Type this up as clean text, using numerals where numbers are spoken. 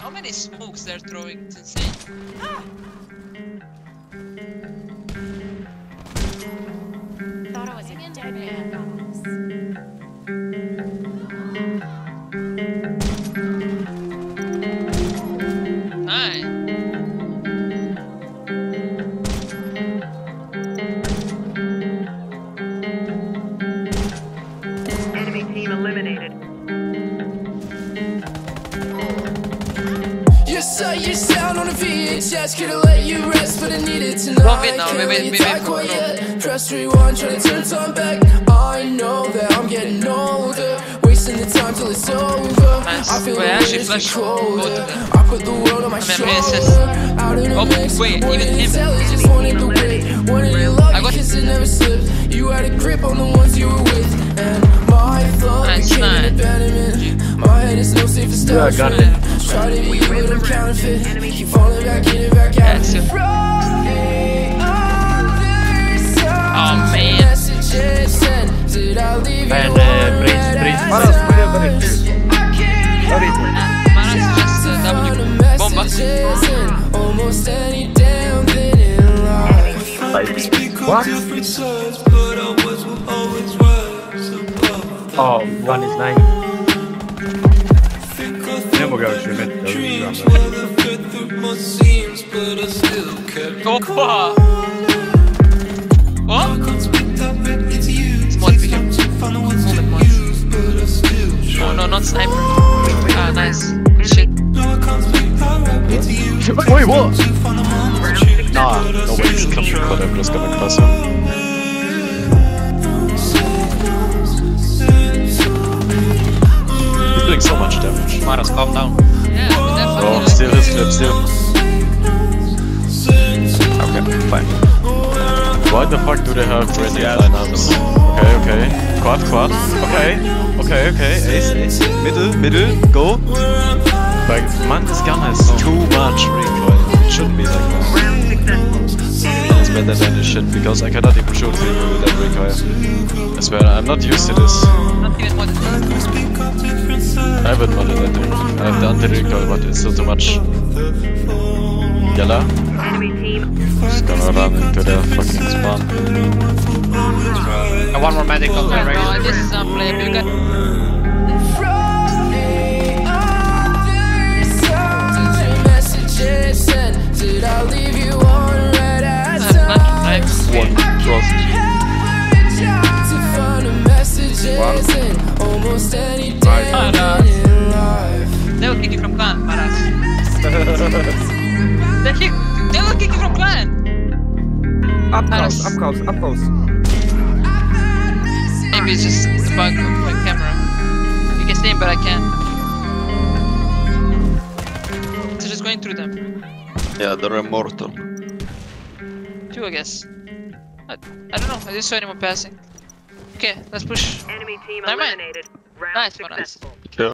How many smokes they're throwing? It's insane. Thought I was a dead man. Nice. Enemy team eliminated. You saw your sound on a VHS, could've let you rest, but I needed to know. Wait, Press rewind, trying to turn time back. I know that I'm getting older, wasting the time till it's over. Nice. I feel Wait, the actually wind flash is both colder. of them. I put the world on my shoulder. Out in the mix, wait, wanted even him. intelligence, wanted the wit, wanted your love because it never slipped. You had a grip on the ones you were with, and my flow became an abandonment. My head is no safe establishment. Yeah, Try to be good, I'm counterfeit. Keep falling back in and back out. Oh man. Did I leave Man, you Prince, Maras, sorry. Maras is just W bomba. Almost any damn thing in life. What? Oh, one is 9. Nie mogę już mieć. Opa! What? Small figure. Oh no, not sniper. Ah, nice. Shit. Wait, what? Nah, no way, he's coming, but I'm just gonna cross him. He's doing so much damage. Maras, calm down. Yeah, definitely. Oh, steal his clip, steal. Okay, fine. Why the fuck do they have ready lineups? Okay. Quad. Okay. Ace. Middle, go. Like, man, this gun has too much recoil. It shouldn't be like that. It's better than this shit, because I cannot even shoot people with that recoil. I swear, I'm not used to this. Not even one. I haven't modded that thing. I have the anti-recoil, but it's still too much. Yalla. Enemy team. Just gonna run into their fucking spawn. And one more medic on the Oh, right. this is unplayable. You got. Did I leave you on red at times? One cross. To find the messages in almost any damn thing in life. They will kick you from clan, Maras. They will kick you from clan. Up close. Maybe it's just the bug of my camera. You can see him, but I can't. So just going through them. Yeah, they're immortal. Two, I guess. I don't know. I just saw anyone passing. Okay, let's push. Enemy team Never mind. eliminated. Round Nice, Maras. successful. Yeah.